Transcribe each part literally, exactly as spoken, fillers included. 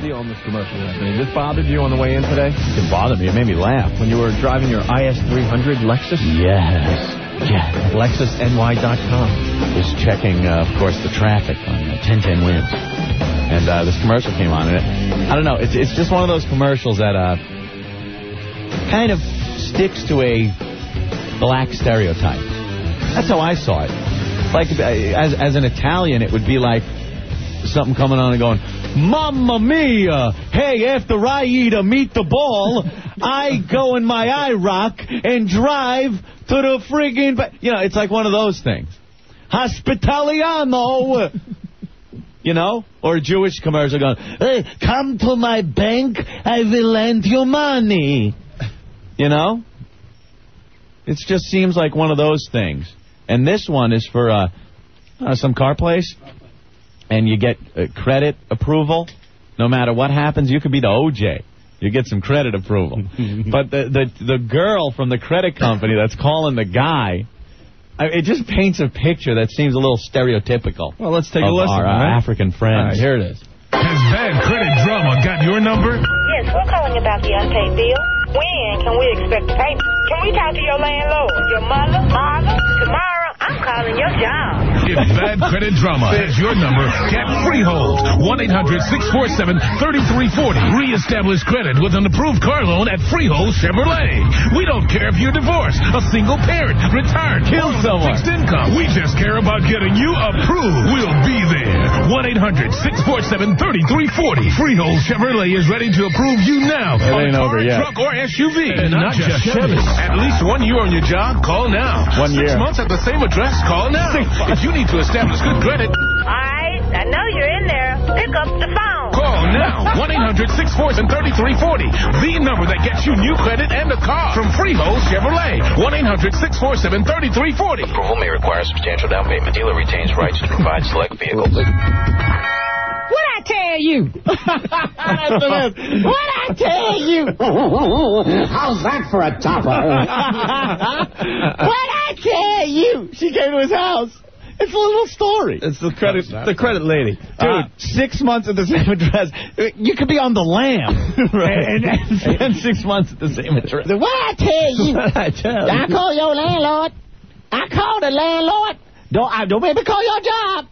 deal on this commercial, Anthony? This bothered you on the way in today? It didn't bother me. It made me laugh. When you were driving your I S three hundred Lexus? Yes. Yes. Lexus N Y dot com. Was checking, uh, of course, the traffic on uh, ten ten Wins. And uh, this commercial came on. And it, I don't know. It's, it's just one of those commercials that uh, kind of sticks to a black stereotype. That's how I saw it. Like, as, as an Italian, it would be like something coming on and going, Mamma mia! Hey, after I eat a meatball, I go in my IROC and drive to the friggin'... You know, it's like one of those things. Hospitaliano! You know? Or a Jewish commercial going, hey, come to my bank, I will lend you money. You know? It just seems like one of those things. And this one is for uh, uh, some car place. And you get uh, credit approval. No matter what happens, you could be the O J. You get some credit approval. But the, the the girl from the credit company that's calling the guy, I, it just paints a picture that seems a little stereotypical. Well, let's take of a listen. Our uh, right? African friends. All right, here it is. Has Bad Credit Drama got your number? Yes, we're calling about the unpaid bill. When can we expect the payment? Can we talk to your landlord? Your mother? Father? Tomorrow? I'm calling your job. If Bad Credit Drama has your number, get Freehold. one eight hundred six four seven three three four zero. Reestablish credit with an approved car loan at Freehold Chevrolet. We don't care if you're divorced, a single parent, retired, kill someone, fixed income. We just care about getting you approved. We'll be there. one eight hundred six four seven three three four zero. Freehold Chevrolet is ready to approve you now. It ain't on car, over yet. truck, or S U V. And not, not just Chevy. At least one year on your job, call now. One Six year. months at the same address, call now. If you need to establish good credit, All right, I know you're in there. Pick up the phone. call now. one eight hundred six four seven three three four zero. The number that gets you new credit and a car from Freehold Chevrolet. one eight hundred six four seven three three four zero. Approval may require substantial down payment. Dealer retains rights to provide select vehicles. What'd I tell you? What'd I tell you? How's that for a topper? What'd I tell you? She came to his house. It's a little story. It's the credit the credit lady. Dude, Uh, six months at the same address. You could be on the lam. Right. and, and spend six months at the same address. What'd I tell you? What'd I tell I you? call your landlord. I call the landlord. Don't I don't make me call your job.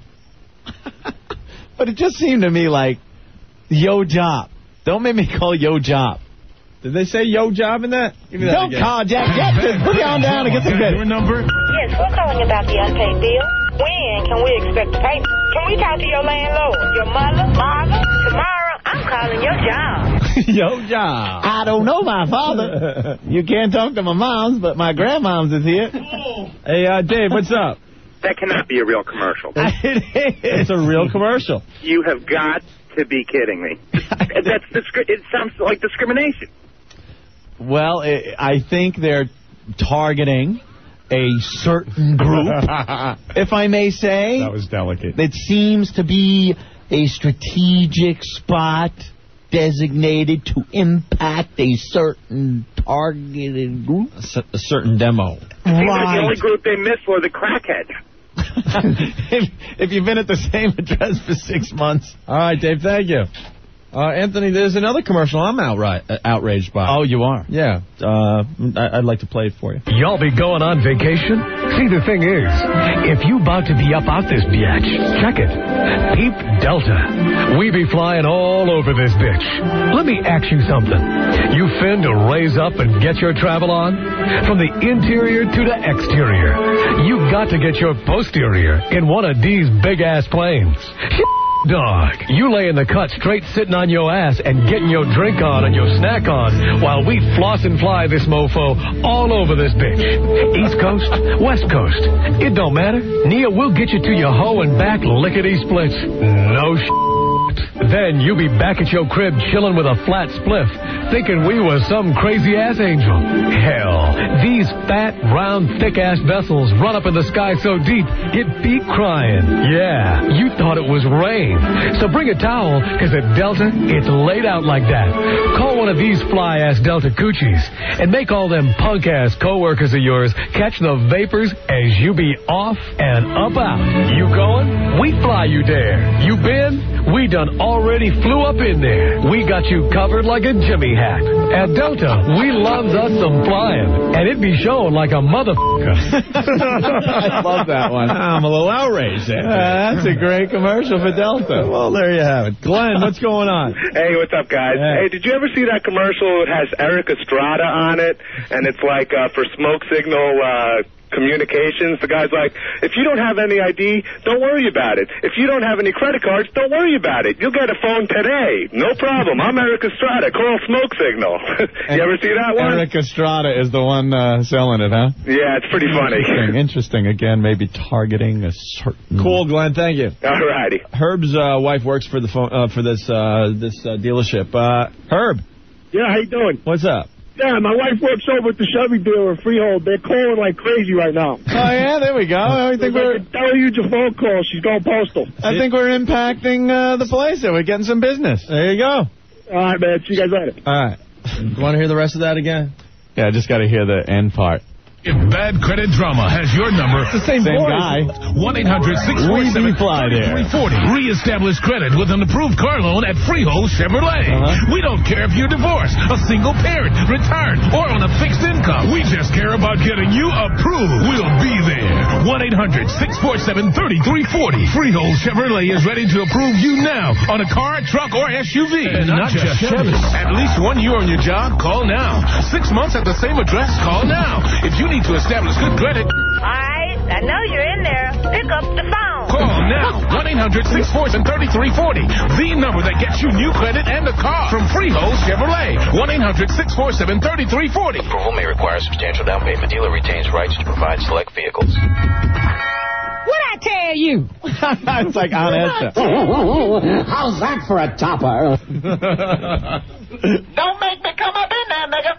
But it just seemed to me like, yo job. Don't make me call yo job. Did they say yo job in that? Give me that Don't again. call Jack Jackson. Put me on down and get some Your credit. number? Yes, we're calling about the unpaid bill. When can we expect the payment? Can we talk to your landlord? Your mother? Father? Tomorrow? I'm calling your job. Yo job. I don't know my father. You can't talk to my moms, but my grandmom's is here. Hey, uh, Dave, what's up? That cannot be a real commercial. It is. It's a real commercial. You have got to be kidding me. That's discri- It sounds like discrimination. Well, it, I think they're targeting a certain group, if I may say. That was delicate. It seems to be a strategic spot designated to impact a certain targeted group. A, c- a certain demo. Seems like the Right. only group they missed were the crackheads. if, if you've been at the same address for six months. All right, Dave, thank you. Uh, Anthony, there's another commercial I'm outright, uh, outraged by. Oh, you are? Yeah. Uh, I- I'd like to play it for you. Y'all be going on vacation? See, the thing is, if you about to be up out this biatch, check it. Peep Delta. We be flying all over this bitch. Let me ask you something. You fin to raise up and get your travel on? From the interior to the exterior. You got to get your posterior in one of these big-ass planes. Dog, you lay in the cut straight sitting on your ass and getting your drink on and your snack on while we floss and fly this mofo all over this bitch. East Coast, West Coast, it don't matter. Nia will get you to your hoe and back lickety-splits. No shit. Then you be back at your crib chilling with a flat spliff, thinking we was some crazy-ass angel. Hell, these fat, round, thick-ass vessels run up in the sky so deep, it beat crying. Yeah, you thought it was rain. So bring a towel, because at Delta, it's laid out like that. Call one of these fly-ass Delta coochies, and make all them punk-ass co-workers of yours catch the vapors as you be off and up out. You going? We fly you there. You been? we done already flew up in there. We got you covered like a Jimmy hat. At Delta, we loves us some flying, and it be showing like a motherfucker. I love that one. I'm a little outraged. Uh, that's a great commercial for Delta. Well, there you have it. Glenn, what's going on? Hey, what's up, guys? Hey. Hey, did you ever see that commercial? It has Eric Estrada on it, and it's like uh, for smoke signal uh, communications. The guy's like, if you don't have any I D, don't worry about it. If you don't have any credit cards, don't worry about it. You'll get a phone today. No problem. I'm Eric Estrada. Call Smoke Signal. You ever see that one? Eric Estrada is the one uh, selling it, huh? Yeah, it's pretty funny. Interesting. Interesting. Again, maybe targeting a certain... Cool, Glenn. Thank you. All righty. Herb's uh, wife works for the phone, uh, for this uh, this uh, dealership. Uh, Herb. Yeah, how you doing? What's up? Yeah, my wife works over at the Chevy dealer in Freehold. They're calling like crazy right now. Oh, yeah? There we go. I think we're... Tell her you your phone call. She's going postal. I think we're impacting uh, the place there. We're getting some business. There you go. All right, man. See you guys later. All right. You want to hear the rest of that again? Yeah, I just got to hear the end part. If Bad Credit Drama has your number, It's the same, Same voice. guy. one eight hundred six four seven three four zero. Reestablish credit with an approved car loan at Freehold Chevrolet. Uh-huh. We don't care if you're divorced, a single parent, retired, or on a fixed income. We just care about getting you approved. We'll be there. one eight hundred six four seven three three four zero. Freehold Chevrolet is ready to approve you now on a car, truck, or S U V. And not just Chevy. At least one year on your job? Call now. Six months at the same address? Call now. If you need to establish good credit, All right, I know you're in there. Pick up the phone. call now. one eight hundred six four seven three three four zero. The number that gets you new credit and a car from Freehold Chevrolet. one eight hundred six four seven three three four zero. Approval may require substantial down payment. Dealer retains rights to provide select vehicles. What I tell you? It's like on Esther. How's that for a topper? Don't make me come up in there, nigga.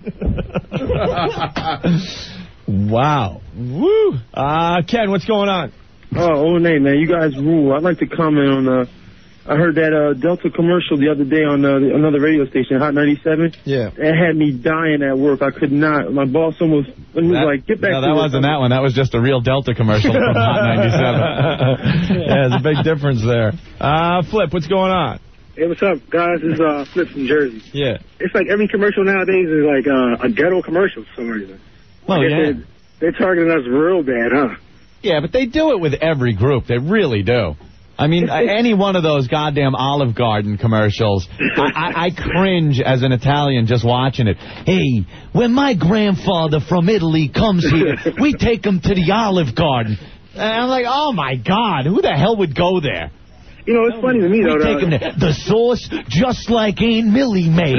Wow. Woo. Uh, Ken, what's going on? Oh, O'Neill, man, you guys rule. I'd like to comment on, uh, I heard that uh, Delta commercial the other day on uh, another radio station, Hot ninety-seven. Yeah. It had me dying at work. I could not. My boss almost he was That- like, get back no, to that work. wasn't that one. That was just a real Delta commercial from Hot ninety-seven. Yeah, there's a big difference there. Uh, Flip, what's going on? Hey, what's up, guys? This is uh, Flip from Jersey. Yeah. It's like every commercial nowadays is like uh, a ghetto commercial for some reason. Well, I guess yeah. They're, they're targeting us real bad, huh? Yeah, but they do it with every group. They really do. I mean, any one of those goddamn Olive Garden commercials, I, I, I cringe as an Italian just watching it. Hey, when my grandfather from Italy comes here, we take him to the Olive Garden. And I'm like, oh, my God, who the hell would go there? You know, it's funny to me, We though. take him though. there. The sauce, just like Aunt Millie made.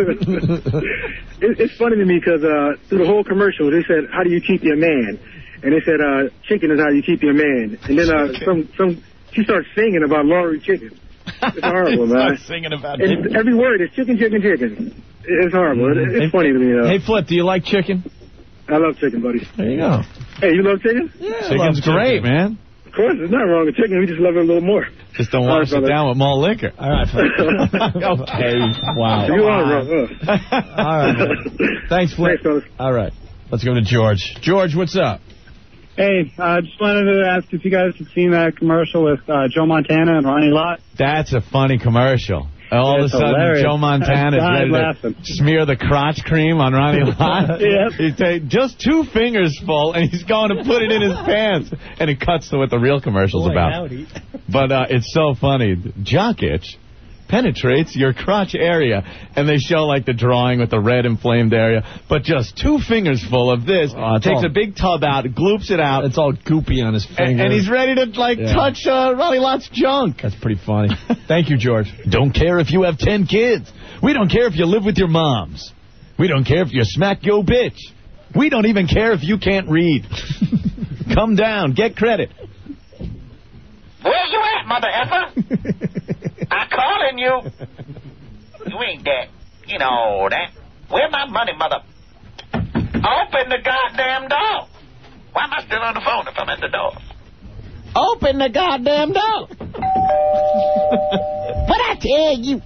it, it's funny to me because uh, through the whole commercial, they said, how do you keep your man? And they said, uh, chicken is how you keep your man. And then uh, some, some, she starts singing about Lori Chicken. It's horrible, man. Singing about It's, every word is chicken, chicken, chicken. It's horrible. It, it's funny to me, though. Hey, Flip, do you like chicken? I love chicken, buddy. There you go. Hey, you love chicken? Yeah, Chicken's great, man. Of course, there's nothing wrong with chicken. We just love it a little more. Just don't All want right, to sit brother. down with more liquor. All right, Flip. Okay. Wow. You are, bro. All right. Thanks, Flip. Thanks, fellas. All right. Let's go to George. George, what's up? Hey, I uh, just wanted to ask if you guys had seen that commercial with uh, Joe Montana and Ronnie Lott. That's a funny commercial. All It's of a sudden, hilarious. Joe Montana is I ready died to laughing. smear the crotch cream on Ronnie Lott. Yep. He take just two fingers full, and he's going to put it in his pants. And it cuts to what the real commercial's Boy, about. howdy. But uh, it's so funny. Jock itch penetrates your crotch area, and they show like the drawing with the red inflamed area, but just two fingers full of this. Oh, it's takes all- a big tub out, gloops it out, It's all goopy on his and, finger. and he's ready to like Yeah. touch uh, Ronnie Lott's junk. That's pretty funny. Thank you, George. Don't care if you have ten kids. We don't care if you live with your moms. We don't care if you smack your bitch. We don't even care if you can't read. Come down, get credit. Where you at, mother effer? I'm calling you. You ain't that. You know that. Where my money, mother? Open the goddamn door. Why am I still on the phone if I'm at the door? Open the goddamn door. What I tell you?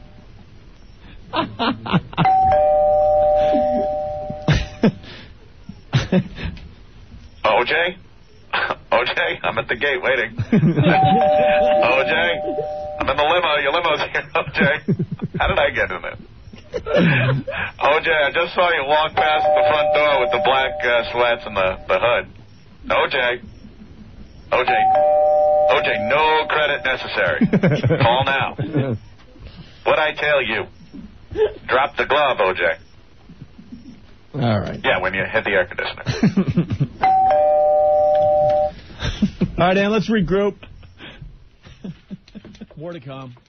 O J? O J, I'm at the gate waiting. O J, J. I'm in the limo. Your limo's here, O J. How did I get in it? O J, I just saw you walk past the front door with the black uh, sweats and the, the hood. O J. O J. O J, no credit necessary. Call now. What'd I tell you? Drop the glove, O J. All right. Yeah, when you hit the air conditioner. All right, Dan, let's regroup. More to come.